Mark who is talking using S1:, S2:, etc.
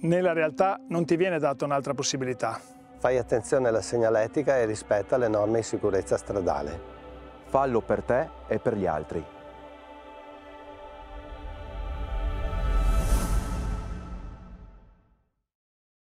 S1: Nella realtà non ti viene data un'altra possibilità.
S2: Fai attenzione alla segnaletica e rispetta le norme di sicurezza stradale.
S3: Fallo per te e per gli altri.